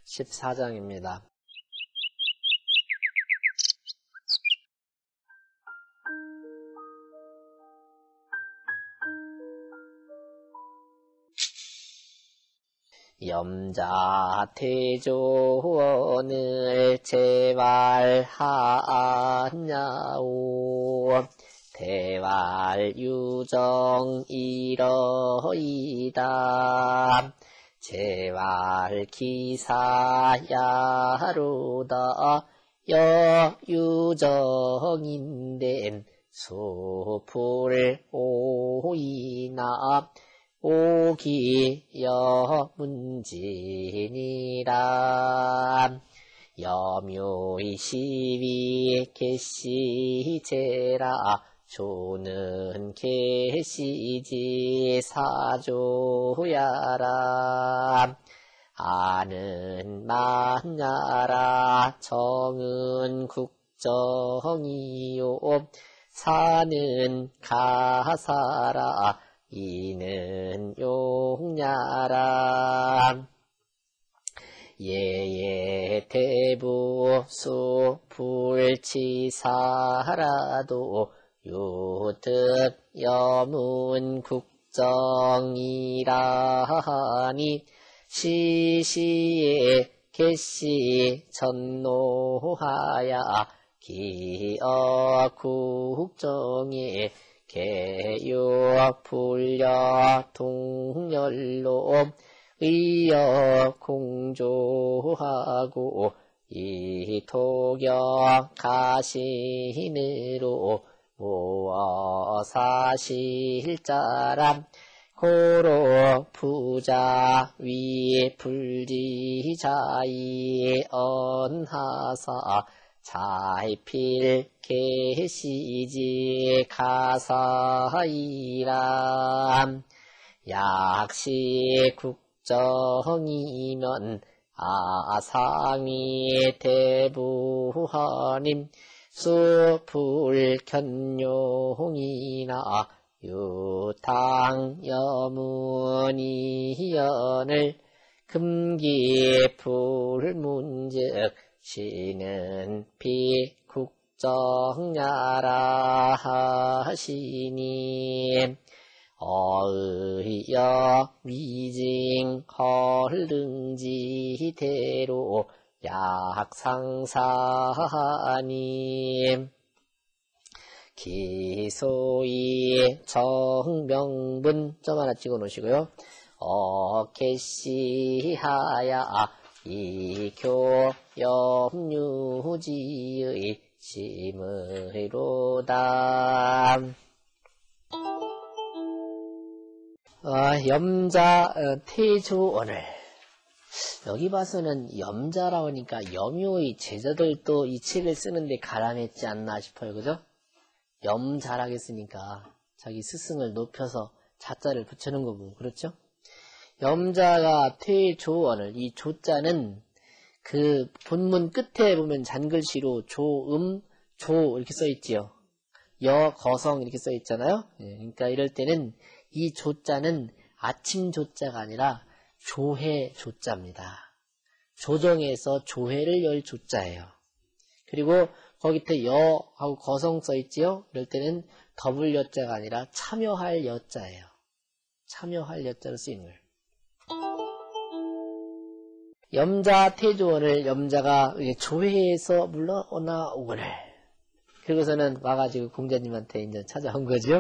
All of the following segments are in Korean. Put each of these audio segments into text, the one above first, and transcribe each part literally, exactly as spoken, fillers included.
십사 장입니다. 염자 태조원을 재활하냐오. 대활 유정 이러이다. 재활 기사야로다. 여유정인된 수풀 오이나 오기여 문진이라. 염요의 시위 개시제라. 조는 개시지 사조야라. 아는 만야라. 정은 국정이요. 사는 가사라. 이는 용야라. 예예 대부 수불치사라도 유득 여문 국정이라하니. 시시에 개시 천노하야. 기어 국정에 개육 불려 동열로. 의여 공조하고 이토격 가신으로 모어 사실자람. 고로 부자 위 불지자이 언하사. 자이필 개시지 가사이람. 약시 국정이면 아상이 대부하님. 수불견용이나 유탕 여문이연을. 금기불문즉 시는 비국정야라 하시니. 어의여 미징 헐릉지대로 약상사니. 기소이 정명분 점 하나 찍어 놓으시고요. 어개시하야. 이교 염유지의 심의로다. 아, 염자 어, 태조원을 여기 봐서는 염자라고 하니까 염요의 제자들도 이 책을 쓰는데 가람했지 않나 싶어요. 그죠? 염자라고 했으니까 자기 스승을 높여서 자자를 붙여놓은 거고, 그렇죠? 염자가 태조원을, 이 조자는 그 본문 끝에 보면 잔글씨로 조음, 조 이렇게 써있지요. 여, 거성 이렇게 써있잖아요. 예, 그러니까 이럴 때는 이 조자는 아침 조자가 아니라 조회 조자입니다. 조정에서 조회를 열 조자예요. 그리고 거기 밑에 여하고 거성 써있지요. 이럴 때는 더블 여자가 아니라 참여할 여자예요. 참여할 여자로 쓰이는 거예요. 염자 태조원을 염자가 조회에서 물러나오거늘. 그리고서는 와가지고 공자님한테 이제 찾아온 거죠.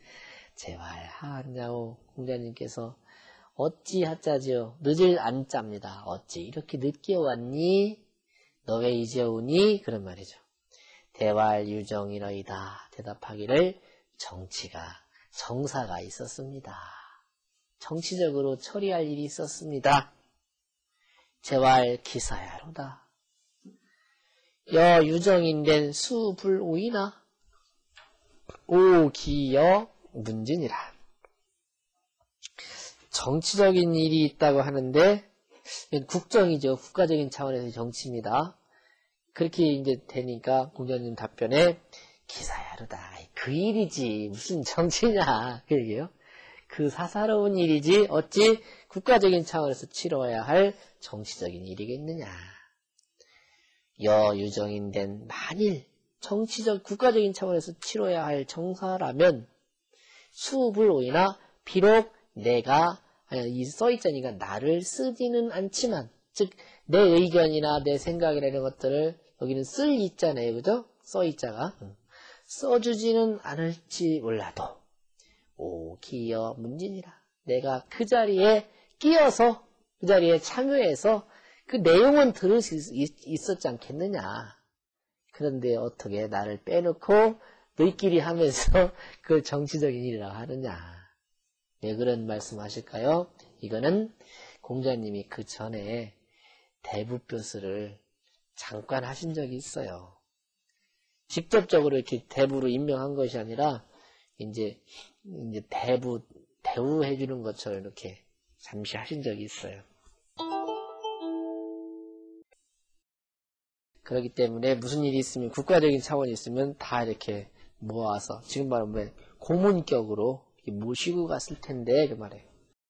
제발하냐고 공자님께서 어찌 하자지요. 늦을 안 짭니다. 어찌 이렇게 늦게 왔니? 너 왜 이제 오니? 그런 말이죠. 대활 유정이러이다. 대답하기를 정치가 정사가 있었습니다. 정치적으로 처리할 일이 있었습니다. 재활 기사야로다. 여 유정인된 수불오이나 오기여 문진이라. 정치적인 일이 있다고 하는데 국정이죠. 국가적인 차원에서의 정치입니다. 그렇게 이제 되니까 공자님 답변에 기사야로다. 그 일이지 무슨 정치냐 그 얘기예요. 그 사사로운 일이지 어찌 국가적인 차원에서 치러야 할 정치적인 일이겠느냐. 여유정인된 만일 정치적 국가적인 차원에서 치러야 할 정사라면 수불오이나 비록 내가 이 써있자니까 나를 쓰지는 않지만 즉 내 의견이나 내 생각이나 이런 것들을 여기는 쓸 있잖아요. 그죠? 써있자가 써주지는 않을지 몰라도 오 기여 문진이라 내가 그 자리에 끼어서 그 자리에 참여해서 그 내용은 들을 수 있, 있었지 않겠느냐. 그런데 어떻게 나를 빼놓고 너희끼리 하면서 그 정치적인 일이라고 하느냐. 왜 그런 말씀 하실까요? 이거는 공자님이 그 전에 대부표스를 잠깐 하신 적이 있어요. 직접적으로 이렇게 대부로 임명한 것이 아니라 이제 이제 대부 대우해 주는 것처럼 이렇게 잠시 하신 적이 있어요. 그렇기 때문에 무슨 일이 있으면 국가적인 차원이 있으면 다 이렇게 모아서 지금 말하면 고문격으로 모시고 갔을 텐데 그 말이에요.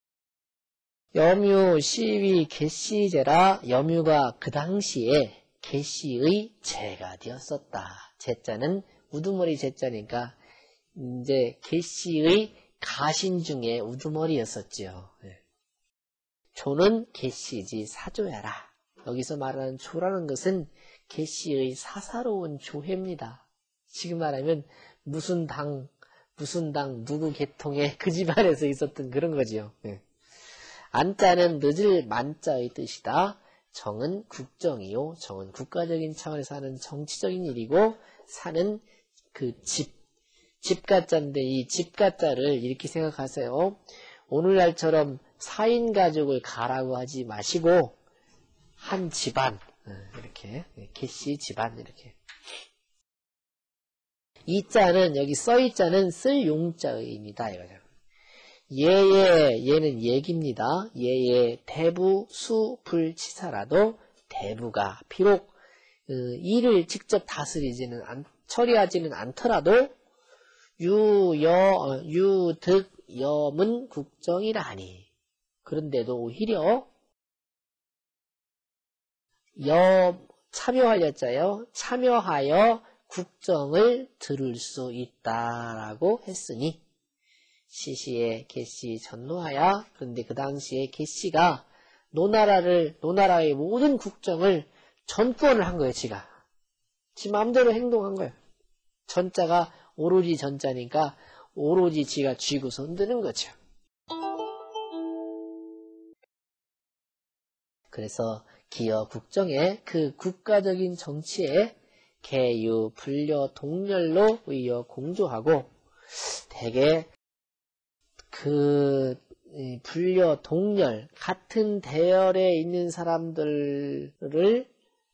염유 시위 개시제라 염유가 그 당시에 개시의 제가 되었었다. 제자는 우두머리 제자니까 이제 개시의 가신 중에 우두머리였었지요. 조는 개시지 사조야라. 여기서 말하는 조라는 것은 개시의 사사로운 조회입니다. 지금 말하면 무슨 당, 무슨 당, 누구 계통의 그 집안에서 있었던 그런 거지요. 네. 안자는 늦을 만자의 뜻이다. 정은 국정이요. 정은 국가적인 차원에서 하는 정치적인 일이고 사는 그 집, 집가자인데 이 집가자를 이렇게 생각하세요. 오늘날처럼 사 인 가족을 가라고 하지 마시고 한 집안 이렇게 개씨 집안 이렇게 이 자는 여기 써이 자는 쓸 용자의입니다. 이거죠. 예예 얘는 얘기입니다. 예예 대부 수불치사라도 대부가 비록 어, 일을 직접 다스리지는 않, 처리하지는 않더라도 유여 어, 유득 염은 국정이라 하니 그런데도 오히려 여 참여하였자요. 참여하여 국정을 들을 수 있다라고 했으니 시시에 개씨 전노하야 그런데 그 당시에 개씨가 노나라를 노나라의 모든 국정을 전권을 한 거예요. 지가 지 마음대로 행동한 거예요. 전자가 오로지 전자니까 오로지 지가 쥐고 손드는 거죠. 그래서 기여 국정에 그 국가적인 정치에 개유, 불려, 동렬로 의여 공조하고 대개 그 불려, 동렬 같은 대열에 있는 사람들을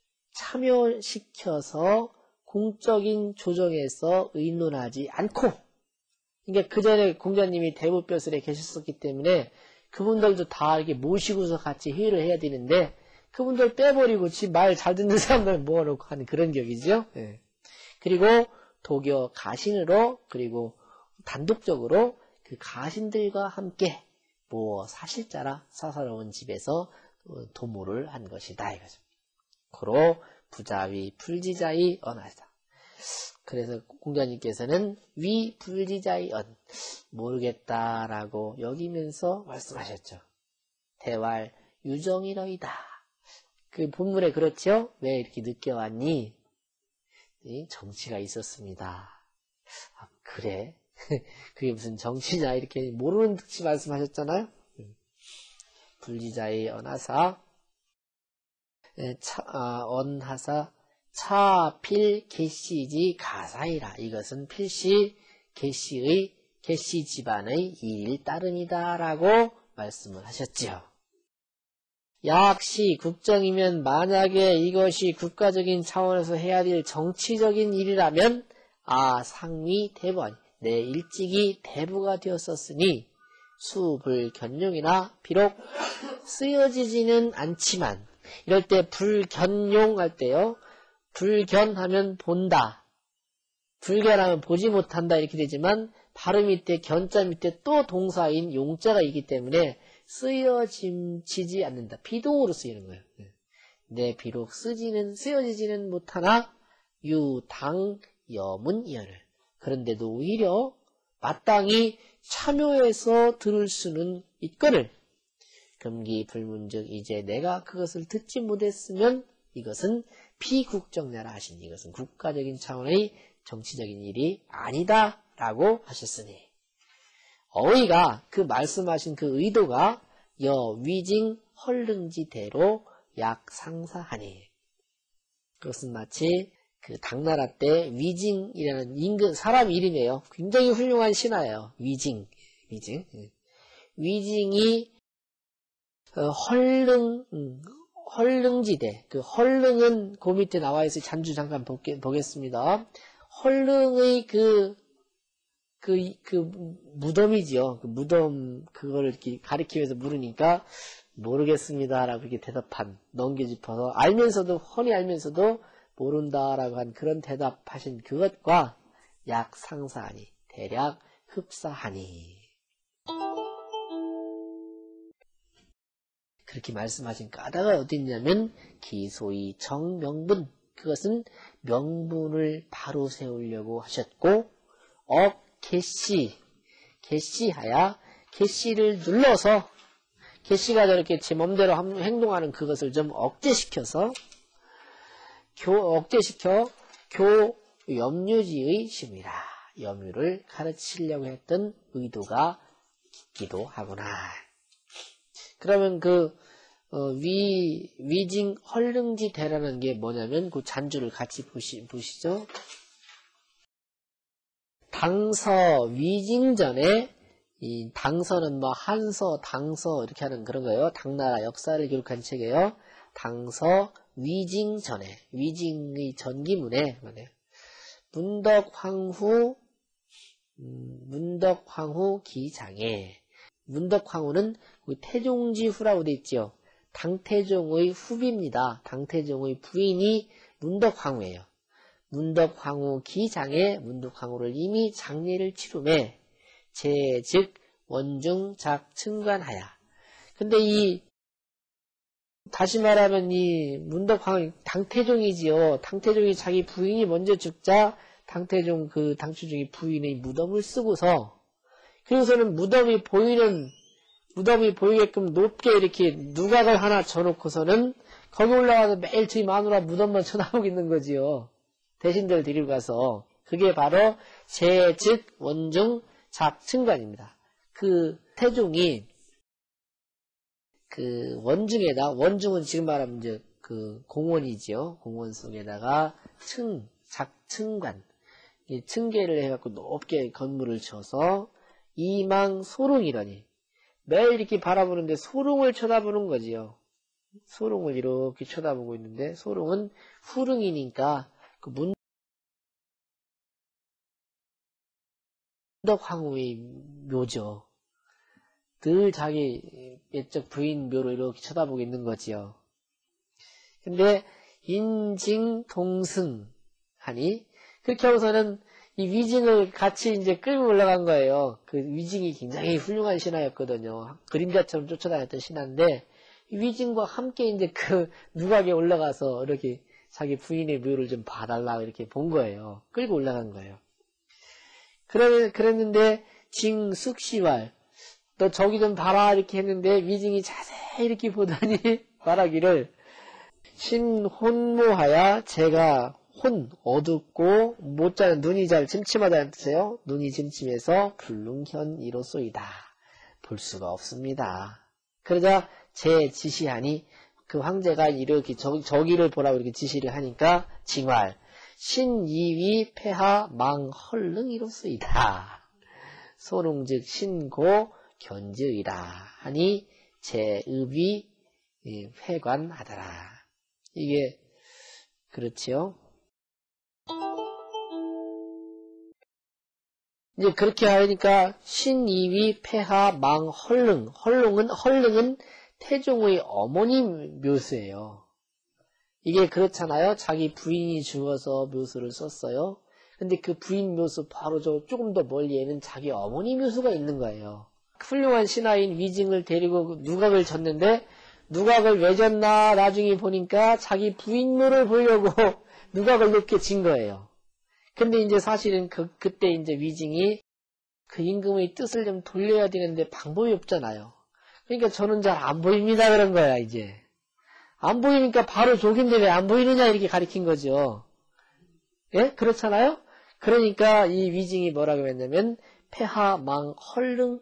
참여시켜서 공적인 조정에서 의논하지 않고 그러니까 그 전에 공자님이 대부뼈슬에 계셨었기 때문에 그분들도 다 이렇게 모시고서 같이 회의를 해야 되는데 그분들 빼버리고 지 말 잘 듣는 사람들 모아놓고 하는 그런 격이죠. 예. 그리고 도교 가신으로 그리고 단독적으로 그 가신들과 함께 뭐 사실자라 사사로운 집에서 도모를 한 것이다 이거죠. 고로 부자위 불지자의 언하다. 그래서 공자님께서는 위 불지자의 언 모르겠다라고 여기면서 말씀하셨죠. 대왈 유정이러이다. 그 본문에 그렇죠? 왜 이렇게 늦게 왔니? 정치가 있었습니다. 아, 그래? 그게 무슨 정치냐? 이렇게 모르는 듯이 말씀하셨잖아요? 불지자의 언하사, 차, 아, 언하사, 차필 개시지 가사이라. 이것은 필시 개시의, 개시 집안의 일일 따름이다. 라고 말씀을 하셨지요. 약시 국정이면 만약에 이것이 국가적인 차원에서 해야 될 정치적인 일이라면 아 상위 대부 아니 내 일찍이 대부가 되었었으니 수불견용이나 비록 쓰여지지는 않지만 이럴 때 불견용할 때요. 불견하면 본다. 불견하면 보지 못한다 이렇게 되지만 발음 밑에 견자 밑에 또 동사인 용자가 있기 때문에 쓰여짐치지 않는다. 비동으로 쓰이는 거예요. 네, 비록 쓰지는 쓰여지지는 못하나 유당 염은 이하를. 그런데도 오히려 마땅히 참여해서 들을 수는 있거늘 금기 불문즉 이제 내가 그것을 듣지 못했으면 이것은 비국정나라 하신 이것은 국가적인 차원의 정치적인 일이 아니다 라고 하셨으니 어의가 그 말씀하신 그 의도가 여 위징 헐릉지대로 약 상사하니 그것은 마치 그 당나라 때 위징이라는 임금 사람 이름이에요. 굉장히 훌륭한 신하예요. 위징, 위징, 위징이 어, 헐릉, 음, 헐릉지대. 그 헐릉은 그 밑에 나와 있어요. 잔주 잠깐 보게, 보겠습니다. 헐릉의 그, 그, 그 무덤이지요. 그 무덤 그거를 이렇게 가리키면서 물으니까 모르겠습니다라고 이렇게 대답한 넘겨짚어서 알면서도 훤히 알면서도 모른다라고 한 그런 대답하신 그것과 약 상사하니 대략 흡사하니 그렇게 말씀하신 까다가 어디 있냐면 기소의 정명분 그것은 명분을 바로 세우려고 하셨고 억 개시 개시하야 개시를 눌러서 개시가 저렇게 제 맘대로 행동하는 그것을 좀 억제시켜서 교, 억제시켜 교 염유지의 심이라 염유를 가르치려고 했던 의도가 있기도 하구나. 그러면 그 어, 위 위징 헐릉지 대라는 게 뭐냐면 그 잔주를 같이 보시 보시죠. 당서 위징전에 이 당서는 뭐 한서 당서 이렇게 하는 그런 거예요. 당나라 역사를 기록한 책이에요. 당서 위징전에 위징의 전기문에 문덕황후 음, 문덕황후 기장에 문덕황후는 태종지후라고 되어 있죠. 당태종의 후비입니다. 당태종의 부인이 문덕황후예요. 문덕황후 기장에 문덕황후를 이미 장례를 치rum에 제즉 원중작 증관하야. 근데 이 다시 말하면 이 문덕황후 당태종이지요. 당태종이 자기 부인이 먼저 죽자 당태종 그 당추종이 부인의 무덤을 쓰고서 그래서는 무덤이 보이는 무덤이 보이게끔 높게 이렇게 누각을 하나 쳐놓고서는 거기 올라가서 매일 저희 마누라 무덤만 쳐다보고 있는 거지요. 대신들 데리고 가서 그게 바로 제즉 원중 작층관입니다. 그 태종이 그 원중에다 원중은 지금 말하면 이제 그 공원이지요. 공원 속에다가 층 작층관 이 층계를 해갖고 높게 건물을 쳐서 이망 소릉이라니 매일 이렇게 바라보는데 소릉을 쳐다보는 거지요. 소릉을 이렇게 쳐다보고 있는데 소릉은 후릉이니까 그 문덕황후의 묘죠. 늘 자기 옛적 부인 묘로 이렇게 쳐다보고 있는 거지요. 근데 인징동승 하니 그렇게 하고서는 이 위징을 같이 이제 끌고 올라간 거예요. 그 위징이 굉장히 훌륭한 신하였거든요. 그림자처럼 쫓아다녔던 신하인데 위징과 함께 이제 그 누각에 올라가서 이렇게 자기 부인의 묘를 좀 봐달라고 이렇게 본 거예요. 끌고 올라간 거예요. 그러, 그랬는데 징숙시왈 너 저기 좀 봐라 이렇게 했는데 위징이 자세히 이렇게 보더니 말하기를 신혼모하야 제가 혼 어둡고 못 자는 눈이 잘 침침하다는 뜻이에요. 눈이 침침해서 불능현이로소이다. 볼 수가 없습니다. 그러자 제 지시하니 그 황제가 이렇게 저, 저기를 보라고 이렇게 지시를 하니까 징활 신이위 폐하 망헐릉이로소이다. 소릉즉 신고 견지의라 하니 제의비 회관하더라. 이게 그렇지요. 이제 그렇게 하니까 신이위 폐하 망 헐릉 헐릉은 헐릉은 태종의 어머니 묘수예요. 이게 그렇잖아요. 자기 부인이 죽어서 묘수를 썼어요. 근데 그 부인 묘수 바로 저 조금 더 멀리에는 자기 어머니 묘수가 있는 거예요. 훌륭한 신하인 위증을 데리고 누각을 졌는데 누각을 왜 졌나 나중에 보니까 자기 부인 묘를 보려고 누각을 높게 진 거예요. 근데 이제 사실은 그, 그때 이제 위증이 그 임금의 뜻을 좀 돌려야 되는데 방법이 없잖아요. 그러니까 저는 잘 안 보입니다 그런 거야 이제. 안 보이니까 바로 족인데 왜 안 보이느냐 이렇게 가리킨 거죠. 예? 그렇잖아요? 그러니까 이 위증이 뭐라고 했냐면 폐하 망 헐릉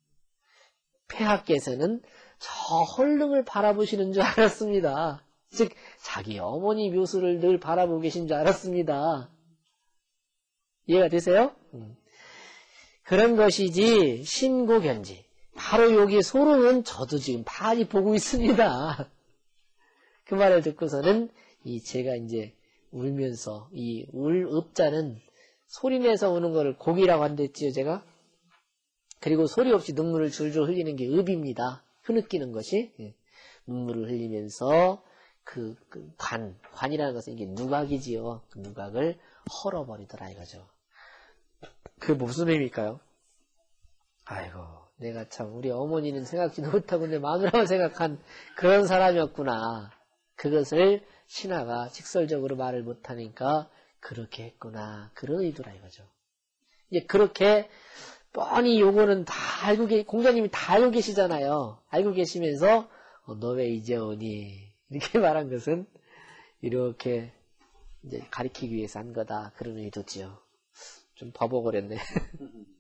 폐하께서는 저 헐릉을 바라보시는 줄 알았습니다. 즉 자기 어머니 묘수를 늘 바라보고 계신 줄 알았습니다. 이해가 되세요? 음. 그런 것이지 신고견지. 바로 여기 소름은 저도 지금 많이 보고 있습니다. 그 말을 듣고서는 이 제가 이제 울면서 이 울 읍자는 소리내서 우는 거를 곡이라고 한댔지요 제가. 그리고 소리 없이 눈물을 줄줄 흘리는 게 읍입니다. 흐느끼는 것이. 예. 눈물을 흘리면서 그, 그 관, 관이라는 것은 이게 누각이지요. 그 누각을 헐어버리더라 이거죠. 그게 무슨 의미일까요? 아이고 내가 참 우리 어머니는 생각지도 못하고 내 마누라만 생각한 그런 사람이었구나. 그것을 신하가 직설적으로 말을 못하니까 그렇게 했구나. 그런 의도라 이거죠. 이제 그렇게 뻔히 요거는 다 알고 계, 공자님이 다 알고 계시잖아요. 알고 계시면서 어, 너 왜 이제 오니? 이렇게 말한 것은 이렇게 이제 가리키기 위해서 한 거다. 그런 의도지요. 좀 바보거렸네.